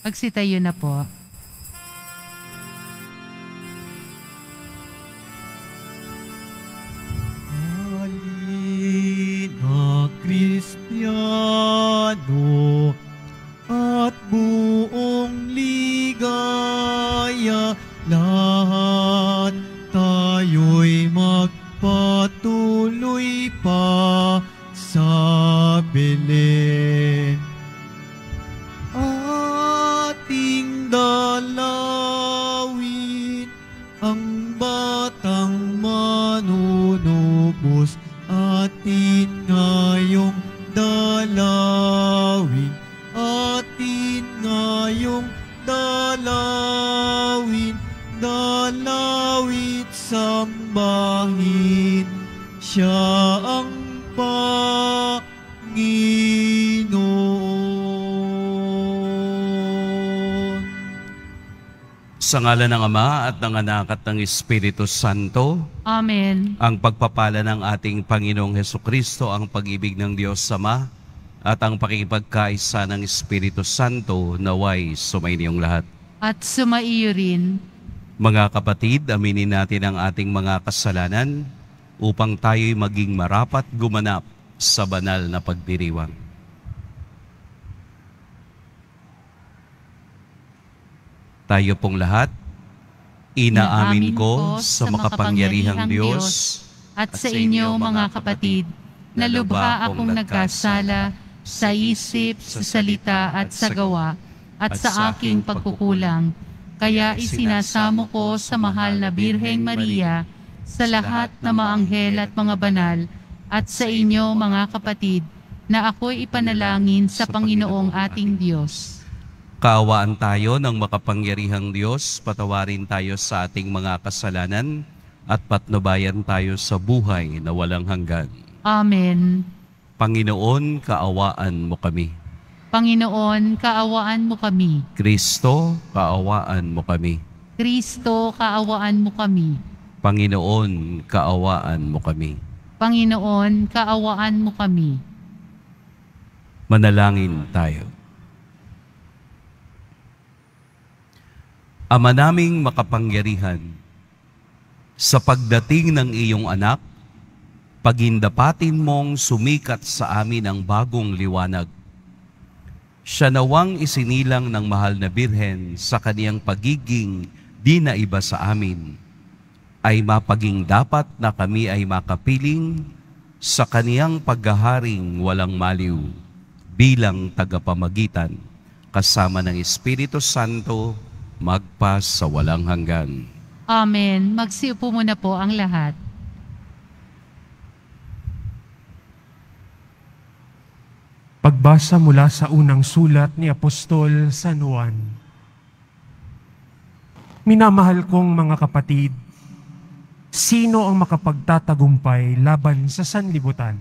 Magsitayo na po. Halina Kristiyano at buong ligaya, lahat tayo'y magpatuloy pa sa Belen. Ating dalawin ang batang manunubos, atin ngayong dalawin, atin ngayong dalawin, dalawit sambahin, siya ang Panginoon. Sa ngalan ng Ama at ng Anak at ng Espiritu Santo. Amen. Ang pagpapala ng ating Panginoong Hesukristo, ang pag-ibig ng Diyos Ama, at ang pakikipagkaisa ng Espiritu Santo naway sumainiyong lahat. At sumaiyo rin. Mga kapatid, aminin natin ang ating mga kasalanan upang tayo'y maging marapat gumanap sa banal na pagdiriwang. Tayo pong lahat, inaamin ko sa makapangyarihang Diyos at sa inyo mga kapatid, na lubha akong nagkasala sa isip, sa salita at sa gawa, at sa aking pagkukulang. Kaya isinasamo ko sa mahal na Birheng Maria, sa lahat na maanghel at mga banal, at sa inyo mga kapatid, na ako'y ipanalangin sa Panginoong ating Diyos. Kaawaan tayo ng makapangyarihang Diyos, patawarin tayo sa ating mga kasalanan, at patnubayan tayo sa buhay na walang hanggan. Amen. Panginoon, kaawaan mo kami. Panginoon, kaawaan mo kami. Kristo, kaawaan mo kami. Kristo, kaawaan mo kami. Panginoon, kaawaan mo kami. Panginoon, kaawaan mo kami. Manalangin tayo. Ama naming makapangyarihan, sa pagdating ng iyong anak, pagindapatin mong sumikat sa amin ang bagong liwanag. Siya nawang isinilang ng mahal na Birhen sa kaniyang pagiging di na iba sa amin, ay mapaging dapat na kami ay makapiling sa kaniyang paghaharing walang maliw bilang tagapamagitan kasama ng Espiritu Santo magpa sa walang hanggan. Amen. Magsiupo muna po ang lahat. Pagbasa mula sa unang sulat ni Apostol San Juan. Minamahal kong mga kapatid, sino ang makapagtatagumpay laban sa sanlibutan?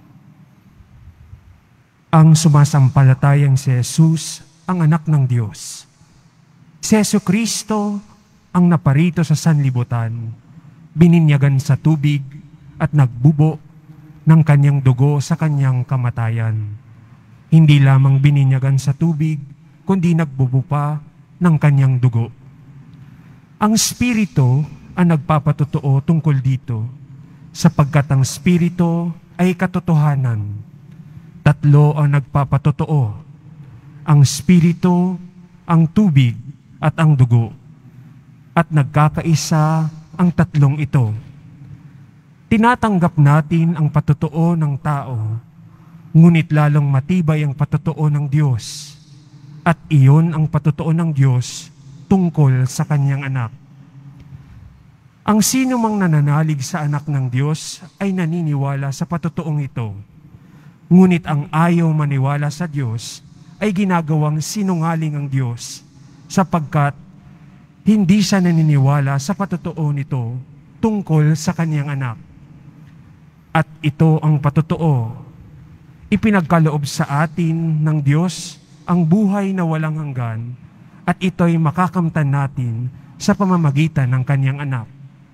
Ang sumasampalatayang si Jesus, ang anak ng Diyos. Si Jesucristo ang naparito sa sanlibutan, bininyagan sa tubig at nagbubo ng kanyang dugo sa kanyang kamatayan. Hindi lamang bininyagan sa tubig, kundi nagbubo pa ng kanyang dugo. Ang Espiritu ang nagpapatotoo tungkol dito, sapagkat ang Espiritu ay katotohanan. Tatlo ang nagpapatotoo, ang Espiritu, ang tubig, at ang dugo. At nagkakaisa ang tatlong ito. Tinatanggap natin ang patotoo ng tao, ngunit lalong matibay ang patotoo ng Diyos. At iyon ang patotoo ng Diyos tungkol sa kanyang anak. Ang sino mang nananalig sa anak ng Diyos ay naniniwala sa patotoong ito. Ngunit ang ayaw maniwala sa Diyos ay ginagawang sinungaling ang Diyos, sapagkat hindi siya naniniwala sa patotoo nito tungkol sa kanyang anak. At ito ang patotoo. Ipinagkaloob sa atin ng Diyos ang buhay na walang hanggan, at ito'y makakamtan natin sa pamamagitan ng kanyang anak.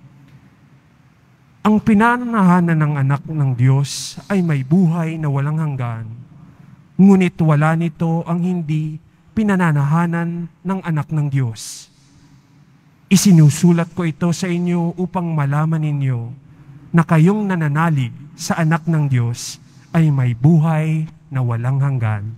Ang pinananahanan ng anak ng Diyos ay may buhay na walang hanggan, ngunit wala nito ang hindi pinananahanan ng anak ng Diyos. Isinusulat ko ito sa inyo upang malaman ninyo na kayong nananalig sa anak ng Diyos ay may buhay na walang hanggan.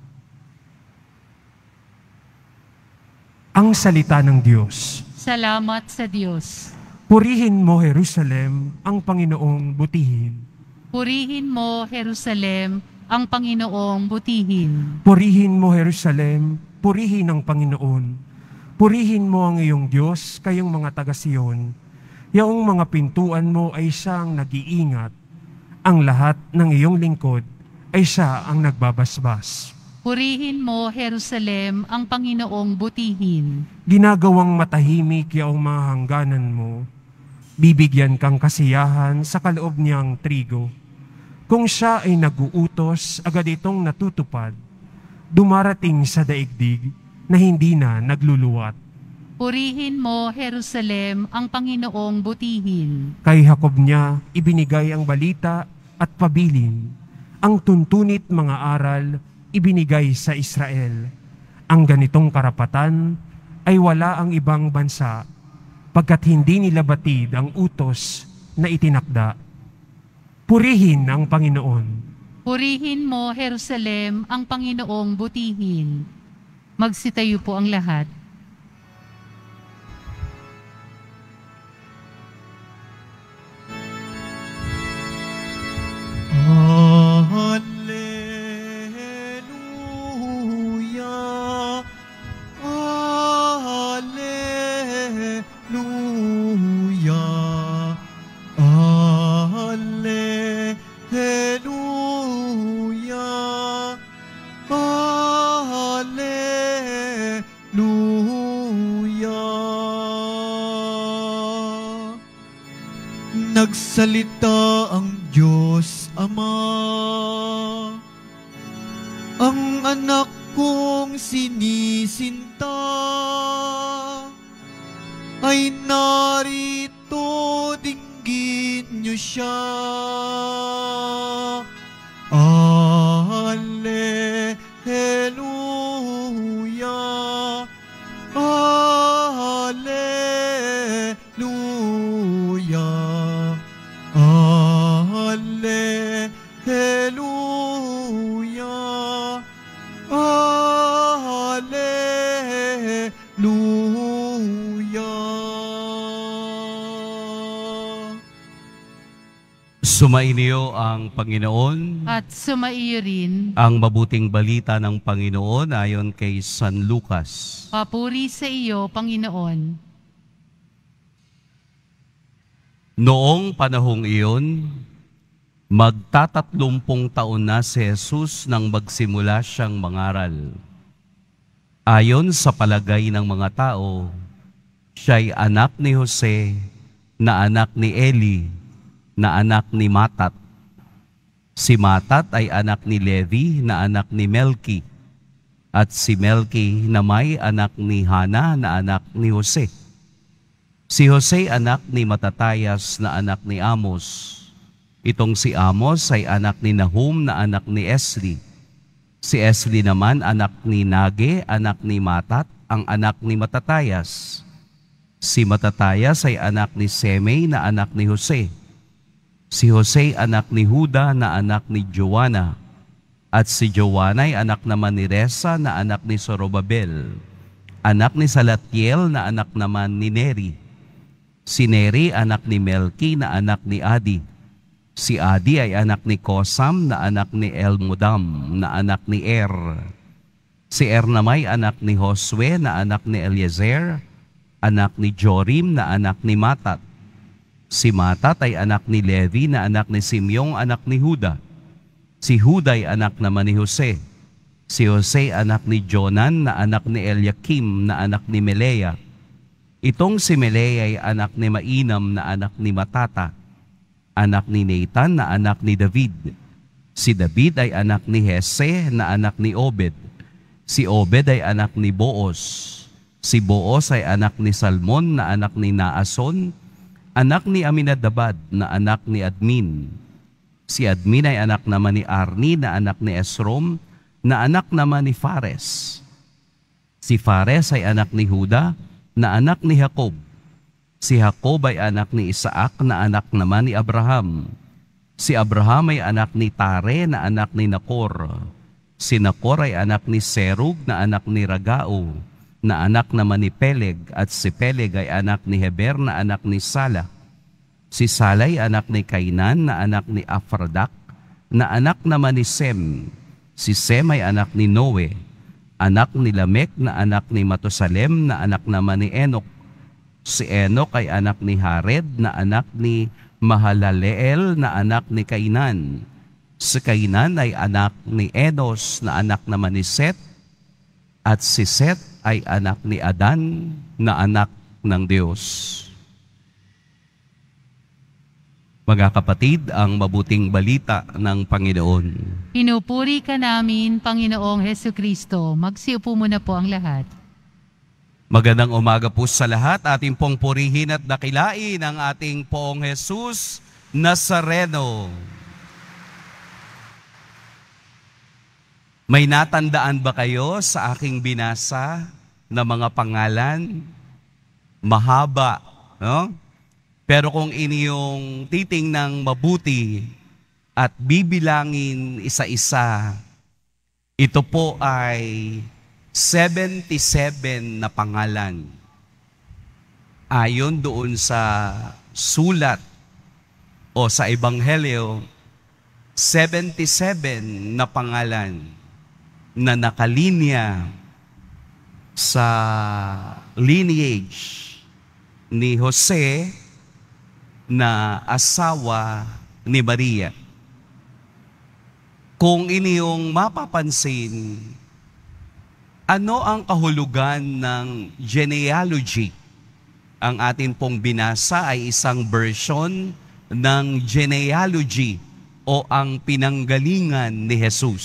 Ang salita ng Diyos. Salamat sa Diyos. Purihin mo, Jerusalem, ang Panginoong butihin. Purihin mo, Jerusalem, ang Panginoong butihin. Purihin mo, Jerusalem, purihin ang Panginoon. Purihin mo ang iyong Diyos, kayong mga taga-Siyon. Yaong mga pintuan mo ay siyang nag-iingat. Ang lahat ng iyong lingkod ay siya ang nagbabasbas. Purihin mo, Jerusalem, ang Panginoong butihin. Ginagawang matahimik yaong mga hangganan mo. Bibigyan kang kasiyahan sa kaloob niyang trigo. Kung siya ay nag-uutos, agad itong natutupad. Dumarating sa daigdig na hindi na nagluluwat. Purihin mo, Jerusalem, ang Panginoong butihin. Kay Jacob niya ibinigay ang balita at pabilin. Ang tuntunit mga aral ibinigay sa Israel. Ang ganitong karapatan ay wala ang ibang bansa, pagkat hindi nila batid ang utos na itinakda. Purihin ang Panginoon. Purihin mo, Jerusalem, ang Panginoong butihin. Magsitayo po ang lahat. Hallelujah, Hallelujah, Hallelujah, Hallelujah. Nagsalita ang Diyos Ama, ang anak kong sinisinta ay narito, dinggin niyo siya. Hallelujah, Hallelujah, Hallelujah, Hallelujah. Sumainyo ang Panginoon. At sumaiyo rin. Ang mabuting balita ng Panginoon ayon kay San Lucas. Papuri sa iyo, Panginoon. Noong panahong iyon, magtatatlumpung taon na si Jesus nang magsimula siyang mangaral. Ayon sa palagay ng mga tao, siya'y anak ni Jose, na anak ni Eli, na anak ni Matat. Si Matat ay anak ni Levi, na anak ni Melki. At si Melki na may anak ni Hana, na anak ni Jose. Si Jose anak ni Matatayas, na anak ni Amos. Itong si Amos ay anak ni Nahum, na anak ni Esli. Si Esli naman anak ni Nage, anak ni Matat, ang anak ni Matatayas. Si Matatayas ay anak ni Semei, na anak ni Jose. Si Jose anak ni Juda, na anak ni Joanna. At si Joanna ay anak naman ni Resa, na anak ni Zorobabel. Anak ni Salatiel, na anak naman ni Neri. Si Neri anak ni Melki, na anak ni Adi. Si Adi ay anak ni Kosam, na anak ni Elmodam, na anak ni Er. Si Er naman ay anak ni Josue, na anak ni Eliezer, anak ni Jorim, na anak ni Matat. Si Matat ay anak ni Levi, na anak ni Simeong, anak ni Huda. Si Huda ay anak naman ni Jose. Si Jose anak ni Jonan, na anak ni Eliakim, na anak ni Melea. Itong si Melea ay anak ni Mainam, na anak ni Matata. Anak ni Nathan, na anak ni David. Si David ay anak ni Hese, na anak ni Obed. Si Obed ay anak ni Boaz. Si Boaz ay anak ni Salmon, na anak ni Naason. Anak ni Aminadabad, na anak ni Admin. Si Admin ay anak naman ni Arni, na anak ni Esrom, na anak naman ni Fares. Si Fares ay anak ni Juda, na anak ni Jacob. Si Jacob ay anak ni Isaac, na anak naman ni Abraham. Si Abraham ay anak ni Tare, na anak ni Nacor. Si Nacor ay anak ni Serug, na anak ni Ragao, na anak naman ni Peleg. At si Peleg ay anak ni Heber, na anak ni Sala. Si Sala ay anak ni Kainan, na anak ni Afradak, na anak naman ni Sem. Si Sem ay anak ni Noe, anak ni Lamek, na anak ni Matusalem, na anak naman ni Enok. Si Enok ay anak ni Hared, na anak ni Mahalaleel, na anak ni Kainan. Si Kainan ay anak ni Enos, na anak naman ni Set. At si Set ay anak ni Adan, na anak ng Diyos. Mga kapatid, ang mabuting balita ng Panginoon. Pinupuri ka namin, Panginoong Hesukristo. Magsiupo muna po ang lahat. Magandang umaga po sa lahat. Ating pong purihin at dakilain ang ating Poong Jesus Nazareno. May natandaan ba kayo sa aking binasa na mga pangalan? Mahaba, no? Pero kung inyong titingnang mabuti at bibilangin isa-isa, ito po ay 77 na pangalan. Ayon doon sa sulat o sa Ebanghelyo, 77 na pangalan na nakalinya sa lineage ni Jose na asawa ni Maria. Kung inyong mapapansin, ano ang kahulugan ng genealogy? Ang atin pong binasa ay isang version ng genealogy o ang pinanggalingan ni Jesus.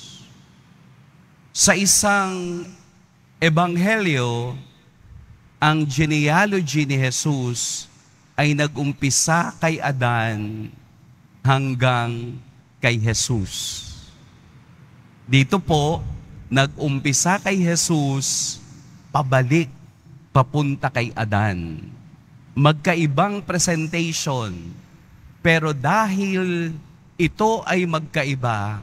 Sa isang ebanghelyo, ang genealogy ni Jesus ay nag-umpisa kay Adan hanggang kay Jesus. Dito po, nag-umpisa kay Jesus, pabalik, papunta kay Adan. Magkaibang presentation, pero dahil ito ay magkaiba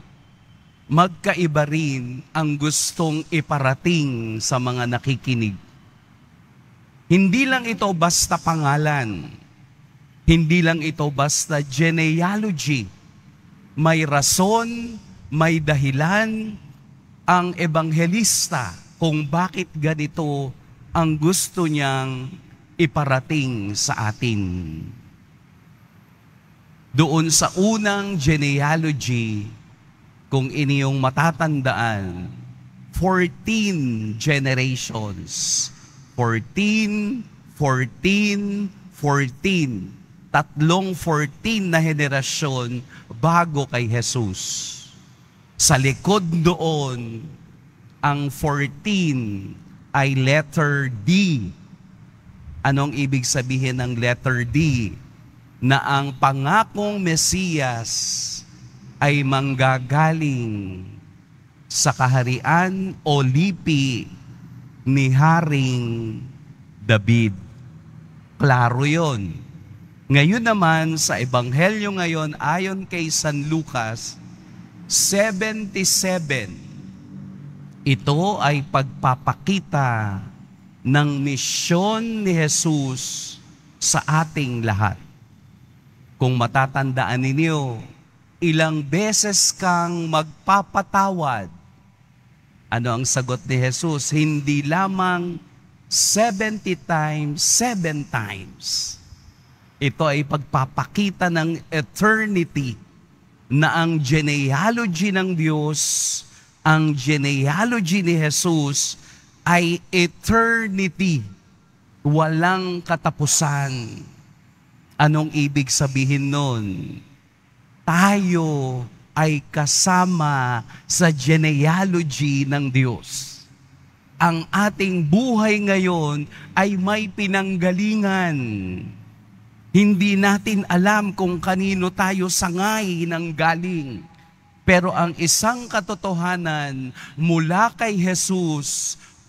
rin ang gustong iparating sa mga nakikinig. Hindi lang ito basta pangalan. Hindi lang ito basta genealogy. May rason, may dahilan ang ebanghelista kung bakit ganito ang gusto niyang iparating sa atin. Doon sa unang genealogy, kung inyong matatandaan, 14 generations. 14, 14, 14. Tatlong 14 na henerasyon bago kay Jesus. Sa likod doon, ang 14 ay letter D. Anong ibig sabihin ng letter D? Na ang pangakong Mesiyas ay manggagaling sa kaharian o lipi ni Haring David. Klaro yun. Ngayon naman sa Ebanghelyo ngayon, ayon kay San Lucas, 77. Ito ay pagpapakita ng misyon ni Jesus sa ating lahat. Kung matatandaan ninyo, ilang beses kang magpapatawad. Ano ang sagot ni Jesus? Hindi lamang 70 times, 7 times. Ito ay pagpapakita ng eternity na ang genealogy ng Diyos, ang genealogy ni Jesus ay eternity. Walang katapusan. Anong ibig sabihin nun? Tayo ay kasama sa genealogy ng Diyos. Ang ating buhay ngayon ay may pinanggalingan. Hindi natin alam kung kanino tayo sangay ng galing. Pero ang isang katotohanan, mula kay Jesus,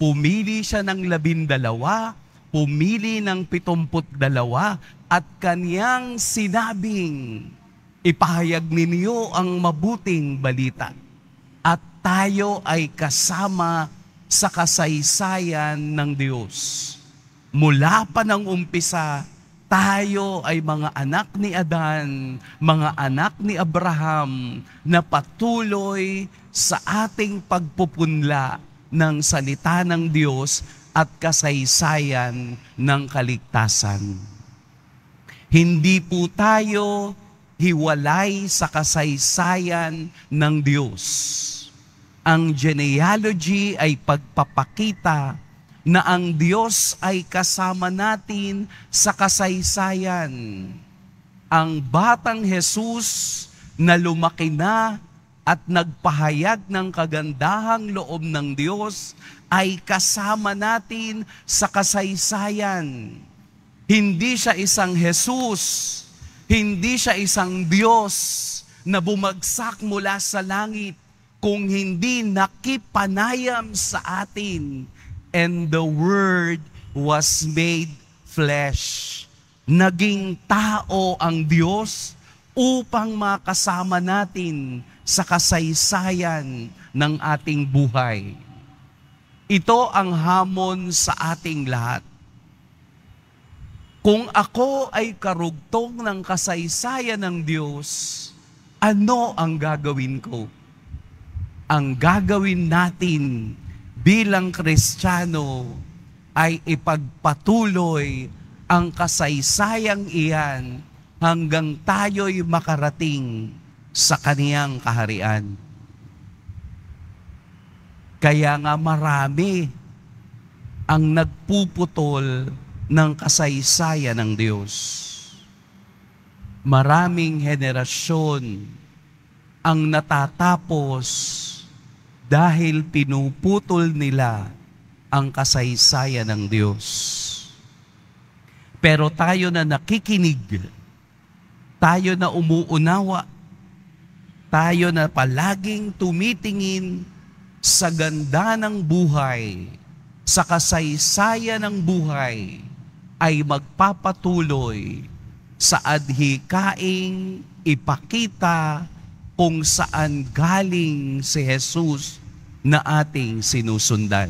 Pumili siya ng 12, pumili ng 72, at kaniyang sinabing, ipahayag ninyo ang mabuting balita. At tayo ay kasama sa kasaysayan ng Diyos. Mula pa ng umpisa, tayo ay mga anak ni Adan, mga anak ni Abraham, na patuloy sa ating pagpupunla ng salita ng Diyos at kasaysayan ng kaligtasan. Hindi po tayo hiwalay sa kasaysayan ng Diyos. Ang genealogy ay pagpapakita na ang Diyos ay kasama natin sa kasaysayan. Ang batang Jesus na lumaki na at nagpahayag ng kagandahang loob ng Diyos ay kasama natin sa kasaysayan. Hindi siya isang Jesus, hindi siya isang Diyos na bumagsak mula sa langit, kung hindi nakipanayam sa atin. And the Word was made flesh. Naging tao ang Diyos upang makasama natin sa kasaysayan ng ating buhay. Ito ang hamon sa ating lahat. Kung ako ay karugtong ng kasaysayan ng Diyos, ano ang gagawin ko? Ang gagawin natin bilang Kristiyano ay ipagpatuloy ang kasaysayang iyan hanggang tayo'y makarating sa kaniyang kaharian. Kaya nga marami ang nagpuputol ng kasaysayan ng Diyos. Maraming henerasyon ang natatapos dahil pinuputol nila ang kasaysayan ng Diyos. Pero tayo na nakikinig, tayo na umuunawa, tayo na palaging tumitingin sa ganda ng buhay, sa kasaysayan ng buhay, ay magpapatuloy sa adhikaing ipakita kung saan galing si Jesus na ating sinusundan.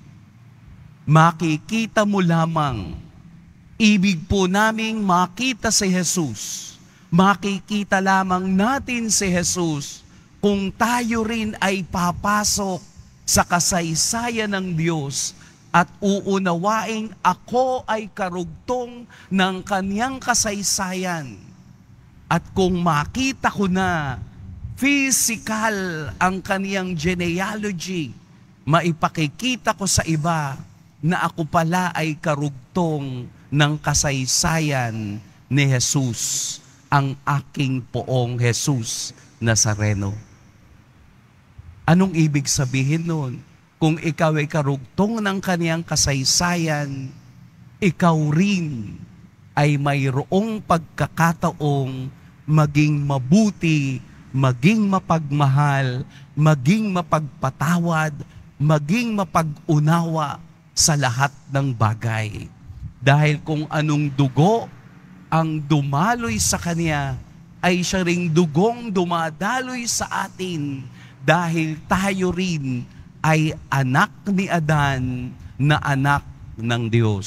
Makikita mo lamang, ibig po naming makita si Jesus, makikita lamang natin si Jesus kung tayo rin ay papasok sa kasaysayan ng Diyos at uunawaing ako ay karugtong ng kaniyang kasaysayan. At kung makita ko na physical ang kaniyang genealogy, maipakikita ko sa iba na ako pala ay karugtong ng kasaysayan ni Jesus, ang aking poong Jesus Nazareno. Anong ibig sabihin nun? Kung ikaw ay karugtong ng kaniyang kasaysayan, ikaw rin ay mayroong pagkakataong maging mabuti, maging mapagmahal, maging mapagpatawad, maging mapag-unawa sa lahat ng bagay. Dahil kung anong dugo ang dumaloy sa Kanya, ay siya ring dugong dumadaloy sa atin dahil tayo rin ay anak ni Adan na anak ng Diyos.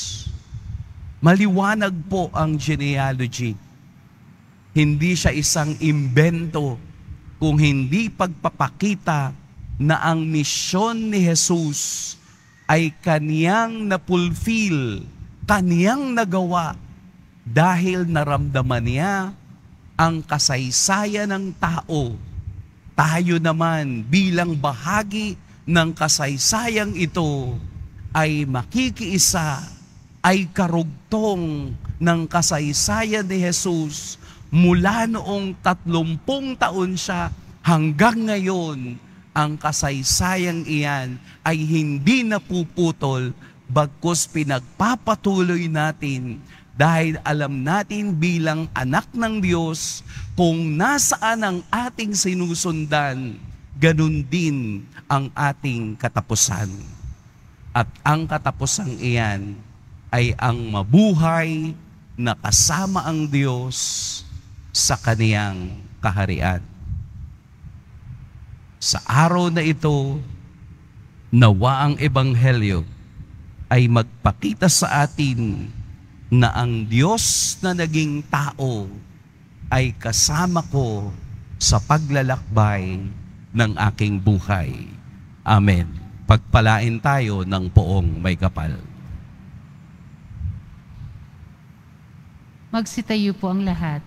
Maliwanag po ang genealogy. Hindi siya isang imbento, kung hindi pagpapakita na ang misyon ni Jesus ay kaniyang napulfill, kaniyang nagawa dahil naramdaman niya ang kasaysayan ng tao. Tayo naman bilang bahagi ng kasaysayang ito ay makikiisa, ay karugtong ng kasaysayan ni Jesus mula noong 30 taon siya hanggang ngayon. Ang kasaysayang iyan ay hindi napuputol, bagkus pinagpapatuloy natin dahil alam natin bilang anak ng Diyos kung nasaan ang ating sinusundan, ganun din ang ating katapusan. At ang katapusang iyan ay ang mabuhay na kasama ang Diyos sa kaniyang kaharian. Sa araw na ito, nawa ang Ebanghelyo ay magpakita sa atin na ang Diyos na naging tao ay kasama ko sa paglalakbay ng aking buhay. Amen. Pagpalain tayo ng poong may kapal. Magsitayo po ang lahat.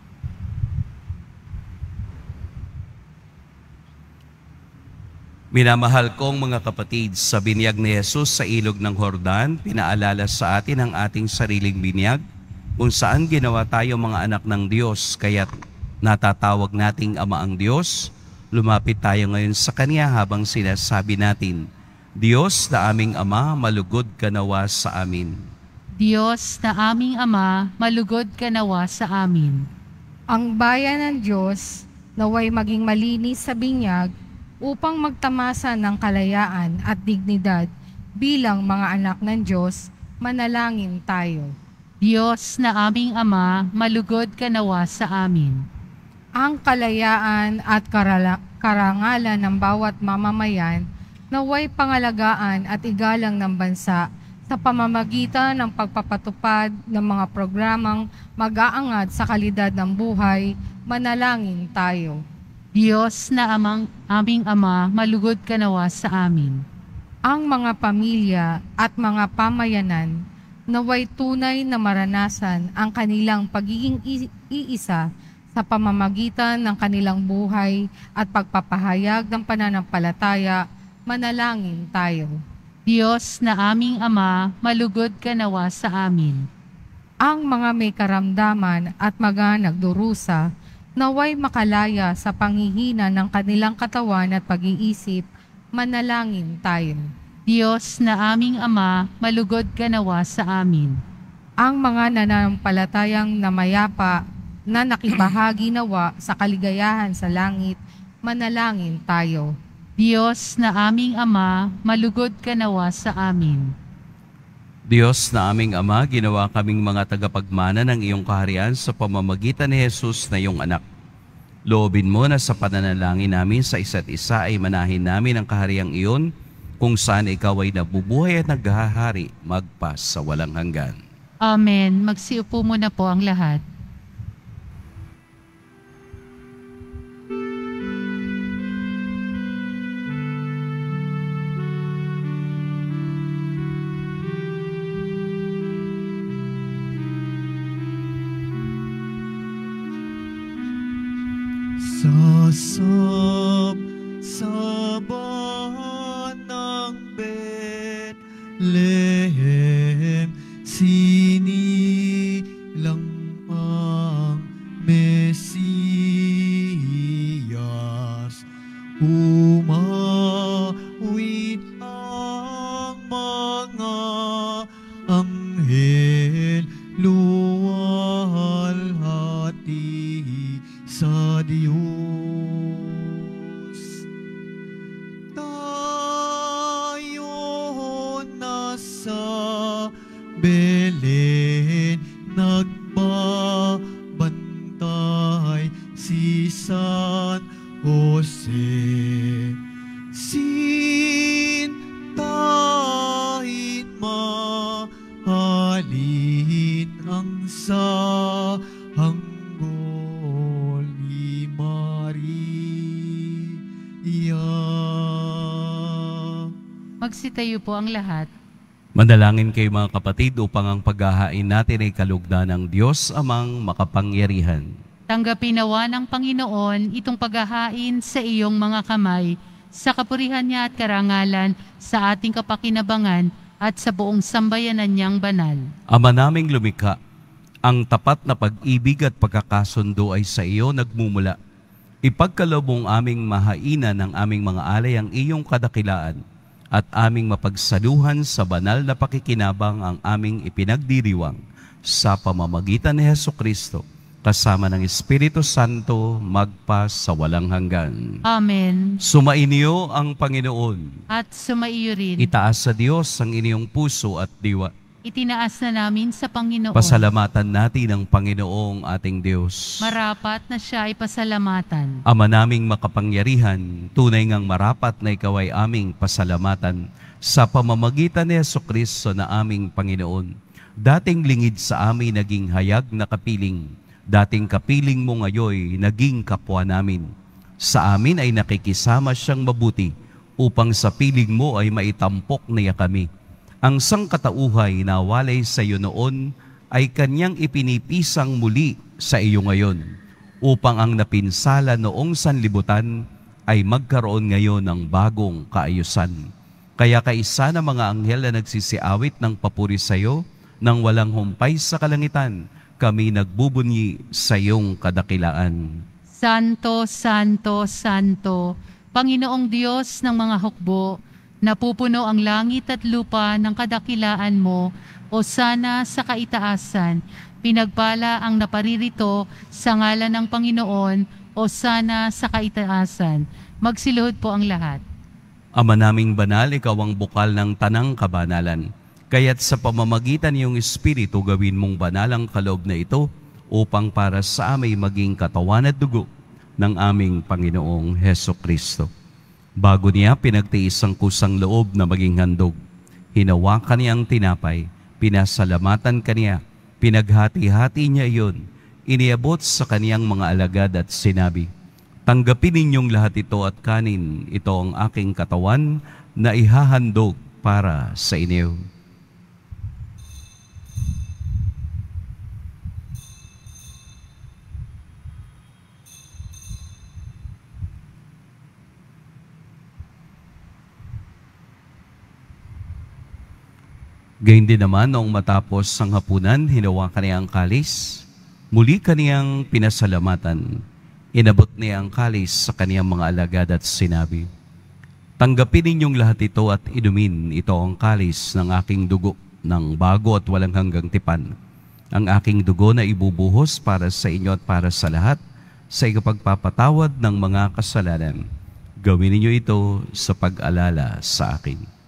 Minamahal kong mga kapatid, sa binyag ni Jesus sa ilog ng Jordan, pinaalala sa atin ang ating sariling binyag kung saan ginawa tayo mga anak ng Diyos, kaya't natatawag nating Ama ang Diyos. Lumapit tayo ngayon sa Kanya habang sinasabi natin, Diyos na aming Ama, malugod ka nawa sa amin. Diyos na aming Ama, malugod ka nawa sa amin. Ang bayan ng Diyos naway maging malinis sa binyag upang magtamasa ng kalayaan at dignidad bilang mga anak ng Diyos, manalangin tayo. Diyos na aming Ama, malugod ka nawa sa amin. Ang kalayaan at karangalan ng bawat mamamayan naway pangalagaan at igalang ng bansa sa pamamagitan ng pagpapatupad ng mga programang mag-aangad sa kalidad ng buhay, manalangin tayo. Diyos na aming Ama, malugod ka nawa sa amin. Ang mga pamilya at mga pamayanan naway tunay na maranasan ang kanilang pagiging iisa sa pamamagitan ng kanilang buhay at pagpapahayag ng pananampalataya, manalangin tayo. Diyos na aming Ama, malugod ka nawa sa amin. Ang mga may karamdaman at mga nagdurusa naway makalaya sa panghihina ng kanilang katawan at pag-iisip, manalangin tayo. Diyos na aming Ama, malugod ka nawa sa amin. Ang mga nananampalatayang namayapa na nakibahagi nawa sa kaligayahan sa langit, manalangin tayo. Diyos na aming Ama, malugod ka nawa sa amin. Diyos na aming Ama, ginawa kaming mga tagapagmana ng iyong kaharian sa pamamagitan ni Jesus na iyong anak. Loobin mo na sa pananalangin namin sa isa't isa ay manahin namin ang kahariang iyon kung saan ikaw ay nabubuhay at naghahari magpas sa walang hanggan. Amen. Magsiupo muna po ang lahat. Sasab sa bahan ng Bethlehem, sinilang ang Mesiyas. Umawit ang mga anghel, luwalhati sa Diyos. Tayo nasa Belen, nagbabantay si San Jose. Sintahin mahalin ang sanggol ni Maria. Magsitayo po ang lahat. Manalangin kayo mga kapatid upang ang paghahain natin ay kalugdan ng Diyos amang makapangyarihan. Tanggapin nawa ng Panginoon itong paghahain sa iyong mga kamay, sa kapurihan niya at karangalan, sa ating kapakinabangan at sa buong sambayanan niyang banal. Ama naming lumikha, ang tapat na pag-ibig at pagkakasundo ay sa iyo nagmumula. Ipagkaloob mong aming mahainan ng aming mga alay ang iyong kadakilaan at aming mapagsaluhan sa banal na pakikinabang ang aming ipinagdiriwang sa pamamagitan ni Hesukristo kasama ng Espiritu Santo, magpa sa walang hanggan. Amen. Sumainyo ang Panginoon. At sumaiyo rin. Itaas sa Diyos ang inyong puso at diwa. Itinaas na namin sa Panginoon. Pasalamatan natin ang Panginoong ating Diyos. Marapat na siya ay pasalamatan. Ama naming makapangyarihan, tunay ngang marapat na ikaw ay aming pasalamatan sa pamamagitan ni Jesucristo na aming Panginoon. Dating lingid sa amin naging hayag na kapiling. Dating kapiling mo ngayoy naging kapwa namin. Sa amin ay nakikisama siyang mabuti upang sa piling mo ay maitampok niya kami. Ang sangkatauhay na walay sa iyo noon ay kanyang ipinipisang muli sa iyo ngayon upang ang napinsala noong sanlibutan ay magkaroon ngayon ng bagong kaayusan. Kaya kaisa ng mga anghel na nagsisiawit ng papuri sa iyo nang walang humpay sa kalangitan, kami nagbubunyi sa iyong kadakilaan. Santo, Santo, Santo, Panginoong Diyos ng mga hukbo, napupuno ang langit at lupa ng kadakilaan mo, o sana sa kaitaasan. Pinagpala ang naparirito sa ngalan ng Panginoon, o sana sa kaitaasan. Magsiluhod po ang lahat. Ama naming banal, ikaw ang bukal ng tanang kabanalan. Kaya't sa pamamagitan iyong Espiritu, gawin mong banal ang kaloob na ito upang para sa aming maging katawan at dugo ng aming Panginoong Hesukristo. Bago niya pinagtiis ang kusang loob na maging handog, hinawakan niya ang tinapay, pinasalamatan kaniya, pinaghati-hati niya iyon, iniabot sa kaniyang mga alagad at sinabi, "Tanggapin ninyong lahat ito at kanin, ito ang aking katawan na ihahandog para sa inyo." Gayun din naman noong matapos ang hapunan, hinawakan niya ang kalis. Muli kaniyang pinasalamatan. Inabot niya ang kalis sa kaniyang mga alagad at sinabi, "Tanggapin ninyong lahat ito at inumin. Ito ang kalis ng aking dugo ng bago at walang hanggang tipan. Ang aking dugo na ibubuhos para sa inyo at para sa lahat sa ikapagpapatawad ng mga kasalanan. Gawin ninyo ito sa pag-alala sa akin."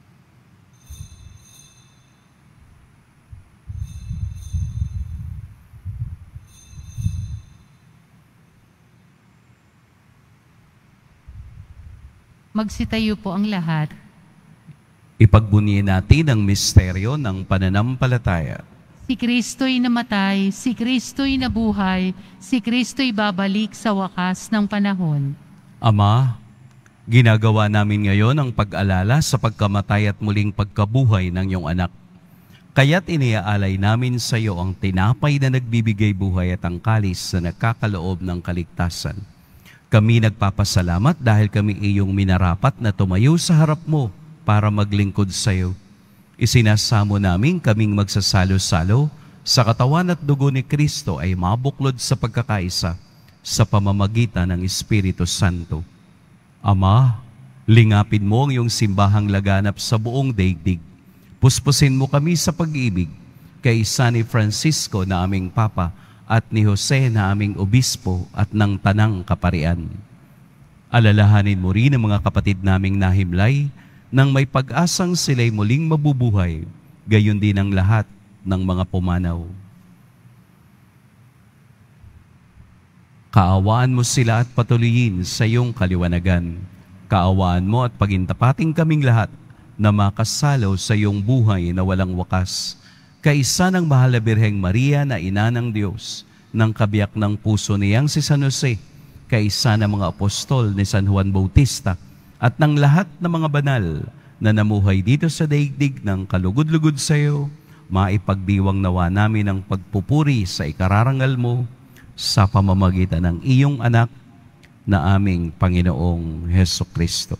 Magsitayo po ang lahat. Ipagbunyi natin ang misteryo ng pananampalataya. Si Kristo'y namatay, si Kristo'y nabuhay, si Kristo'y babalik sa wakas ng panahon. Ama, ginagawa namin ngayon ang pag-alala sa pagkamatay at muling pagkabuhay ng iyong anak. Kaya't iniaalay namin sa iyo ang tinapay na nagbibigay buhay at ang kalis na nagkakaloob ng kaligtasan. Kami nagpapasalamat dahil kami iyong minarapat na tumayo sa harap mo para maglingkod sa iyo. Isinasamo namin kaming magsasalo-salo sa katawan at dugo ni Kristo ay mabuklod sa pagkakaisa sa pamamagitan ng Espiritu Santo. Ama, lingapin mo ang iyong simbahang laganap sa buong daigdig. Puspusin mo kami sa pag-ibig kay San Francisco na aming Papa at ni Jose na aming obispo at ng tanang kaparian. Alalahanin mo rin ang mga kapatid naming nahimlay nang may pag-asang sila'y muling mabubuhay, gayon din ang lahat ng mga pumanaw. Kaawaan mo sila at patuloyin sa iyong kaliwanagan. Kaawaan mo at pagintapating kaming lahat na makasalo sa iyong buhay na walang wakas. Kaisa ng mahal na Birheng Maria na ina ng Diyos, ng kabiyak ng puso niyang si San Jose, kaisa ng mga apostol ni San Juan Bautista, at ng lahat ng mga banal na namuhay dito sa daigdig ng kalugod-lugod sa iyo, maipagdiwang nawa namin ang pagpupuri sa ikararangal mo sa pamamagitan ng iyong anak na aming Panginoong Hesukristo.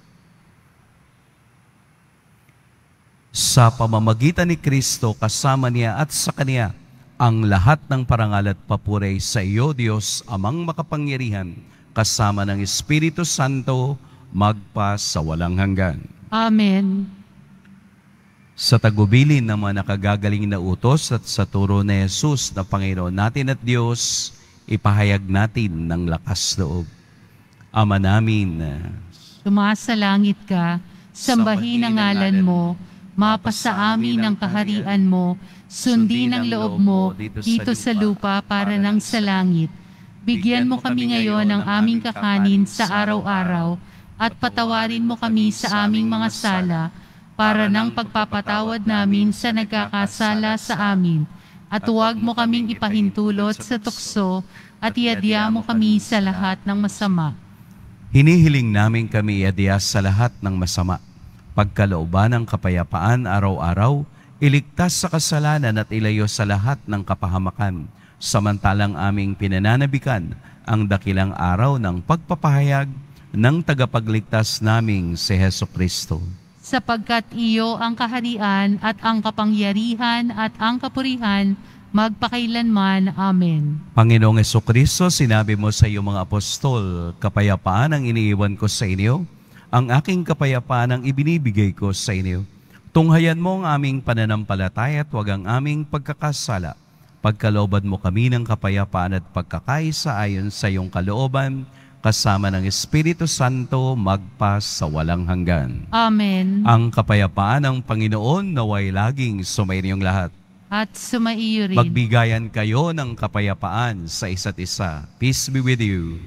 Sa pamamagitan ni Kristo, kasama niya at sa Kanya, ang lahat ng parangal at papuri sa iyo, Diyos, Amang makapangyarihan, kasama ng Espiritu Santo, magpa sa walang hanggan. Amen. sa tagubilin ng mga nakagagaling na utos at sa turo ni Jesus na Panginoon natin at Diyos, ipahayag natin ng lakas loob. Ama namin, Sumasalangit ka, sambahin ang ngalan mo, mapasa amin ang kaharian mo, sundin ang loob mo dito sa lupa para nang sa langit. Bigyan mo kami ngayon ng aming kakanin sa araw-araw at patawarin mo kami sa aming mga sala para nang pagpapatawad namin sa nagkakasala sa amin. At huwag mo kaming ipahintulot sa tukso at iadya mo kami sa lahat ng masama. hinihiling namin kami iadya sa lahat ng masama, pagkalooban ng kapayapaan araw-araw, iligtas sa kasalanan at ilayo sa lahat ng kapahamakan, samantalang aming pinananabikan ang dakilang araw ng pagpapahayag ng tagapagligtas naming si Heso Kristo. Sapagkat iyo ang kaharian at ang kapangyarihan at ang kapurihan magpakailanman. Amen. Panginoong Jesucristo, sinabi mo sa iyong mga apostol, kapayapaan ang iniiwan ko sa inyo, ang aking kapayapaan ang ibinibigay ko sa inyo. Tunghayan mo ang aming pananampalataya at huwag ang aming pagkakasala. Pagkalooban mo kami ng kapayapaan at pagkakaisa ayon sa iyong kalooban, kasama ng Espiritu Santo magpa sa walang hanggan. Amen. Ang kapayapaan ng Panginoon naway laging sumainiyong lahat. At sumaiyo rin. Magbigayan kayo ng kapayapaan sa isa't isa. Peace be with you.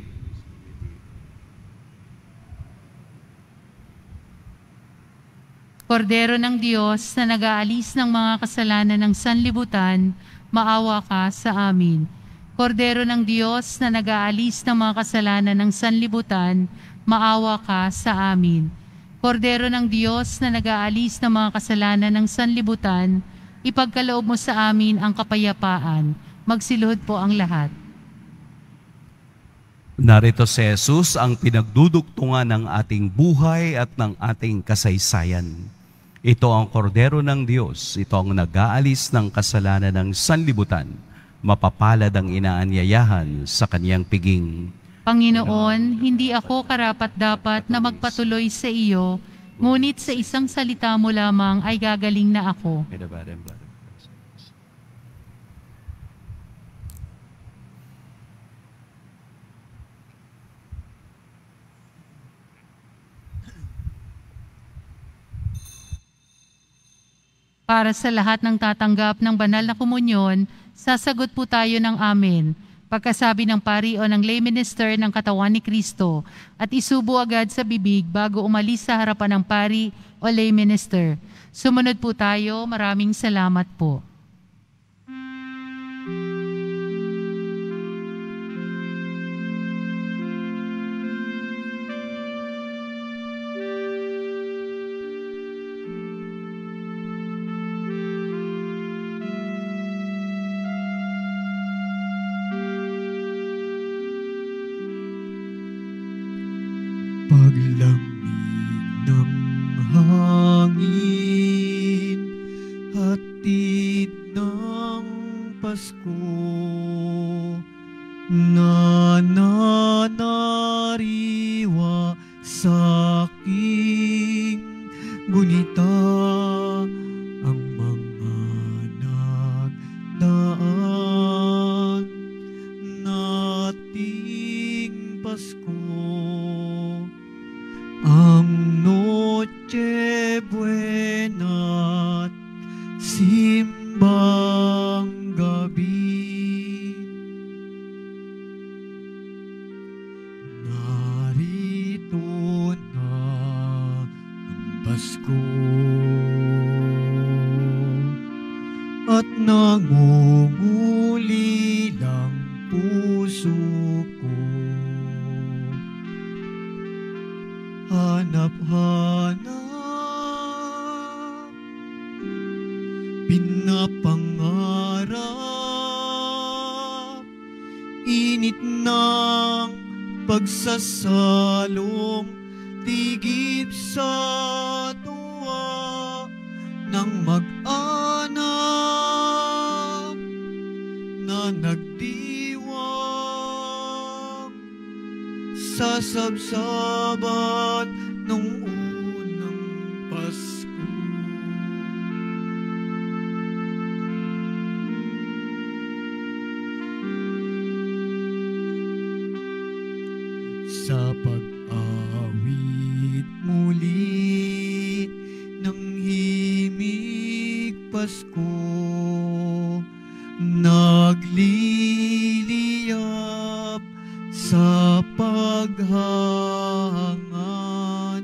Kordero ng Diyos na nag-aalis ng mga kasalanan ng sanlibutan, maawa ka sa amin. Kordero ng Diyos na nag-aalis ng mga kasalanan ng sanlibutan, maawa ka sa amin. Kordero ng Diyos na nag-aalis ng mga kasalanan ng sanlibutan, ipagkaloob mo sa amin ang kapayapaan. Magsiluhod po ang lahat. Narito si Jesus ang pinagdudugtungan ng ating buhay at ng ating kasaysayan. Ito ang kordero ng Diyos. Ito ang nag-aalis ng kasalanan ng sanlibutan. Mapapalad ang inaanyayahan sa kaniyang piging. Panginoon, hindi ako karapat-dapat na magpatuloy sa iyo, ngunit sa isang salita mo lamang ay gagaling na ako. Para sa lahat ng tatanggap ng banal na komunyon, sasagot po tayo ng amen. Pagkasabi ng pari o ng lay minister ng katawan ni Kristo at isubo agad sa bibig bago umalis sa harapan ng pari o lay minister. Sumunod po tayo. Maraming salamat po. Paglamig ng hangin, hatid ng Pasko, nananariwa sa aking gunita ang mga nagdaan nating Pasko. Ang Noche Buena't simbang gabi, narito na ang Pasko at nangungulilang puso ko. Hanap-hanap, pinapangarap, init ng pagsasalong, tigib sa tuwa ng mag-anak na nagdiwang sa sabsaban nung unang Pasko. Pasko, nagliliyap sa paghahangad,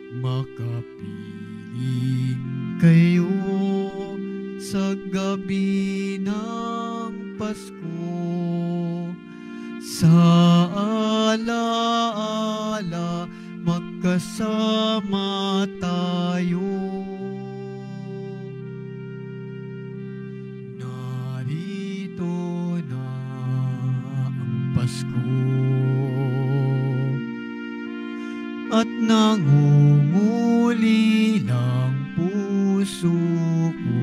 makapiling kayo sa gabi ng Pasko. Sa alaala, magkasama tayo. Narito na ang Pasko at nangungulilang puso ko.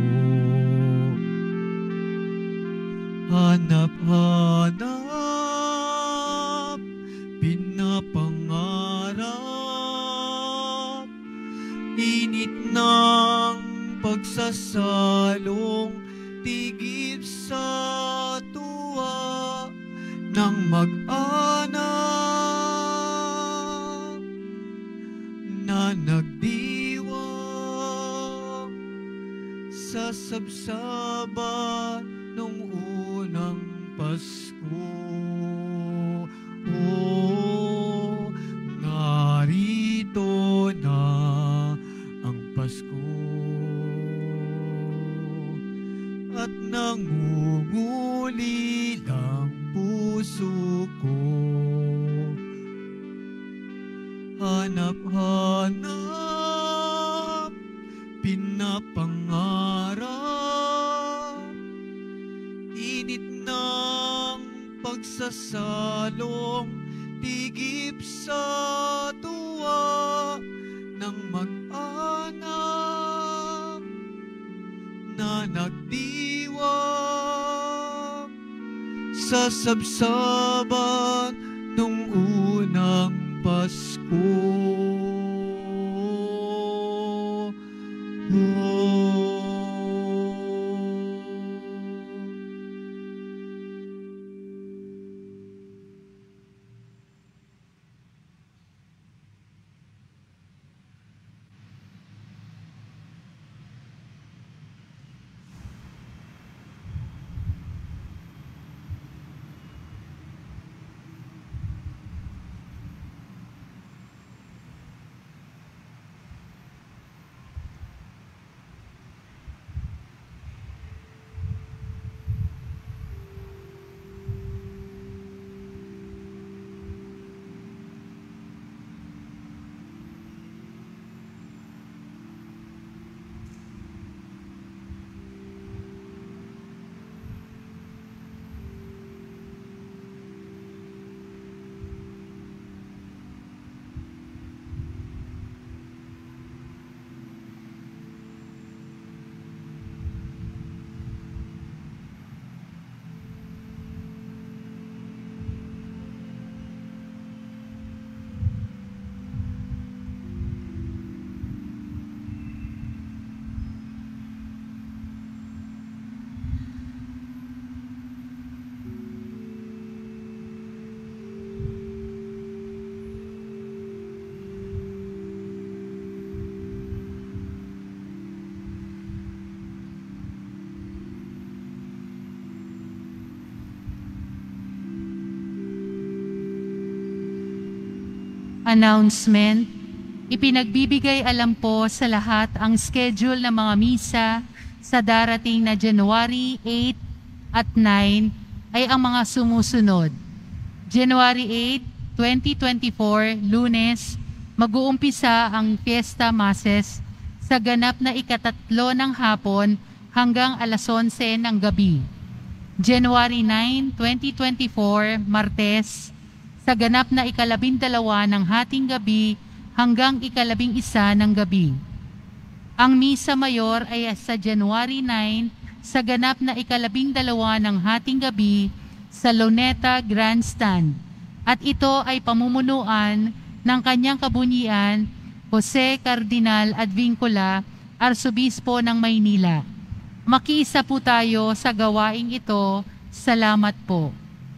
Hanap-hanap, pinapangarap, init ng pagsasalong, tigib sa tuwa ng mag-anak na nagdiwang sa sabsaba nung unang Pasko. Oh, narito na ang Pasko at nangungulilang puso ko. Hanap-hanap, pinapangarap, init ng pagsasalong, tigib sa tuwa ng mag-anak na nagdiwang sa sabsaban nung unang Pasko. Announcement. Ipinagbibigay alam po sa lahat ang schedule ng mga misa sa darating na January 8 at 9 ay ang mga sumusunod. January 8, 2024, Lunes, mag-uumpisa ang Fiesta Masses sa ganap na ikatatlo ng hapon hanggang alas 11 ng gabi. January 9, 2024, Martes, sa ganap na ikalabindalawa ng hating gabi hanggang ikalabing-isa ng gabi. Ang Misa Mayor ay sa January 9 sa ganap na ikalabindalawa ng hating gabi sa Luneta Grandstand at ito ay pamumunuan ng kanyang kabunyian Jose Cardinal Advincula, Arsobispo ng Maynila. Makiisa po tayo sa gawaing ito. Salamat po.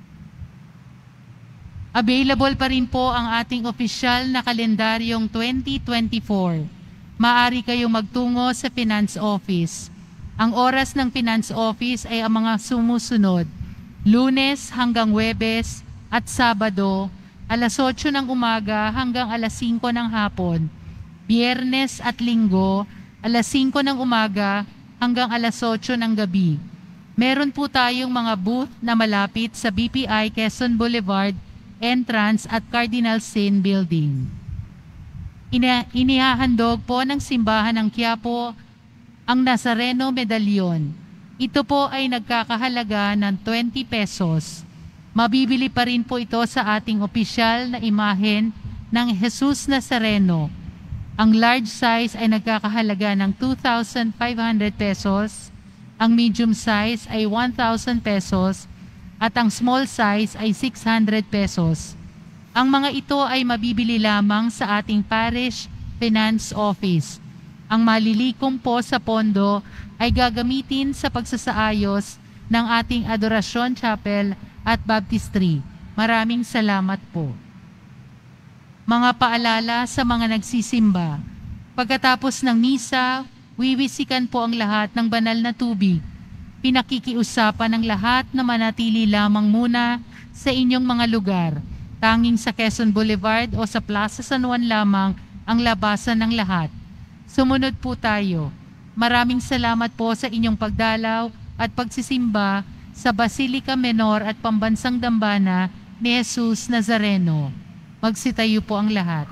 Available pa rin po ang ating opisyal na kalendaryong 2024. Maaari kayong magtungo sa Finance Office. Ang oras ng Finance Office ay ang mga sumusunod: Lunes hanggang Huwebes at Sabado, alas 8 ng umaga hanggang alas 5 ng hapon. Biyernes at Linggo, alas 5 ng umaga hanggang alas 8 ng gabi. Meron po tayong mga booth na malapit sa BPI Quezon Boulevard, entrance at Cardinal Sin Building. Inihahandog po ng simbahan ng Quiapo ang Nazareno Medallion. Ito po ay nagkakahalaga ng 20 pesos. Mabibili pa rin po ito sa ating opisyal na imahen ng Jesus Nazareno. Ang large size ay nagkakahalaga ng 2,500 pesos, ang medium size ay 1,000 pesos, at ang small size ay 600 pesos. Ang mga ito ay mabibili lamang sa ating Parish Finance Office. Ang malilikom po sa pondo ay gagamitin sa pagsasaayos ng ating Adorasyon Chapel at Baptistry. Maraming salamat po. Mga paalala sa mga nagsisimba. Pagkatapos ng misa, wiwisikan po ang lahat ng banal na tubig. Pinakikiusapan ng lahat na manatili lamang muna sa inyong mga lugar. Tanging sa Quezon Boulevard o sa Plaza San Juan lamang ang labasan ng lahat. Sumunod po tayo. Maraming salamat po sa inyong pagdalaw at pagsisimba sa Basilica Menor at Pambansang Dambana ni Jesus Nazareno. Magsitayo po ang lahat.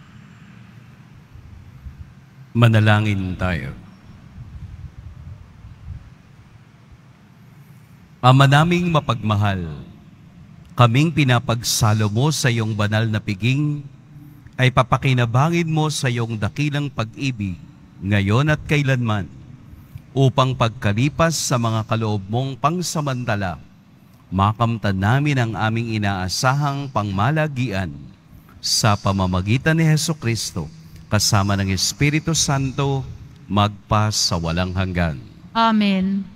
Manalangin tayo. Ama naming mapagmahal, kaming pinapagsalo mo sa iyong banal na piging, ay papakinabangin mo sa iyong dakilang pag-ibig, ngayon at kailanman, upang pagkalipas sa mga kaloob mong pangsamantala, makamtan namin ang aming inaasahang pangmalagian sa pamamagitan ni Hesukristo, kasama ng Espiritu Santo, magpa sa walang hanggan. Amen.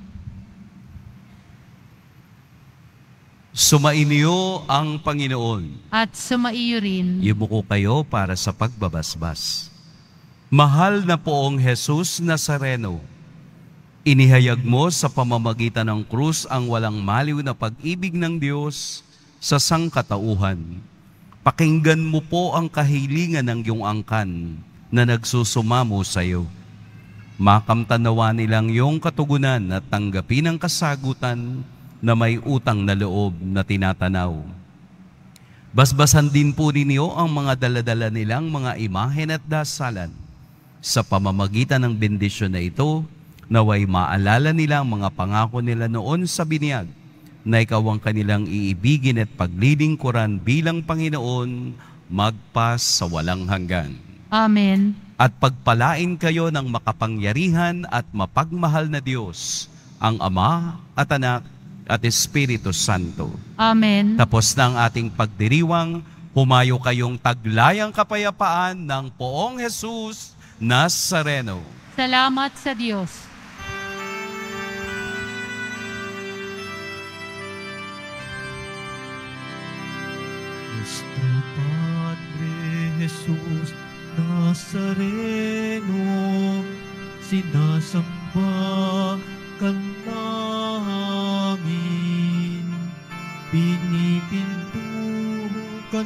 Sumainyo ang Panginoon. At sumaiyo rin. Yumuko kayo para sa pagbabasbas. Mahal na poong Jesus Nazareno, inihayag mo sa pamamagitan ng krus ang walang maliw na pag-ibig ng Diyos sa sangkatauhan. Pakinggan mo po ang kahilingan ng iyong angkan na nagsusumamo sa iyo. Makamtanawa nilang iyong katugunan at tanggapin ang kasagutan na may utang na loob na tinatanaw. Basbasan din po ninyo ang mga daladala nilang mga imahen at dasalan. Sa pamamagitan ng bendisyon na ito, naway maalala nila ang mga pangako nila noon sa binyag, na ikaw ang kanilang iibigin at paglilingkuran bilang Panginoon, magpa sa walang hanggan. Amen. At pagpalain kayo ng makapangyarihan at mapagmahal na Diyos, ang Ama at Anak at Espiritu Santo. Amen. Tapos na ang ating pagdiriwang, humayo kayong taglayang kapayapaan ng poong Jesus Nazareno. Salamat sa Diyos. Nuestro Padre Jesus Nazareno, sinasamba ka namin, pinipintuho ka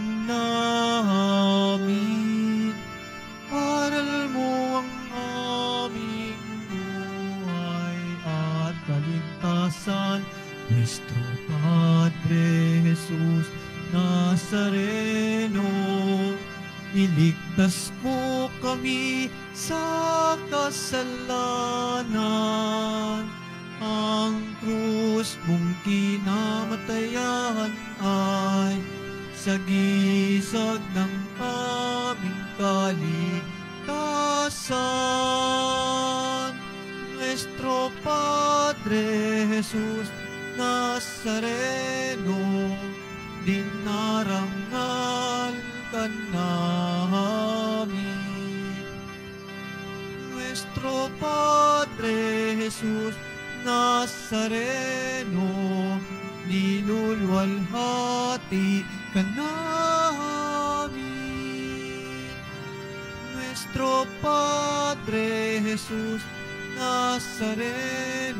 namin, aral mo ang aming buhay at kaligtasan. Nuestro Padre Jesus Nazareno, iligtas mo kami sa kasalanan. Ang krus mong kinamatayan ay sagisag ng aming kaligtasan. Nuestro Padre Jesus Nazareno, dinarangal ka namin. Nuestro Padre Jesus Nazareno, niluluwalhati ka namin. Nuestro Padre Jesus Nazareno,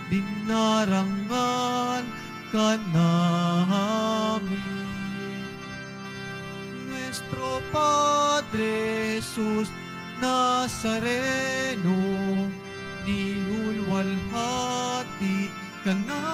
dinarangan ka namin. Nuestro Padre Jesus Nazareno, nilulwalhati ka namin.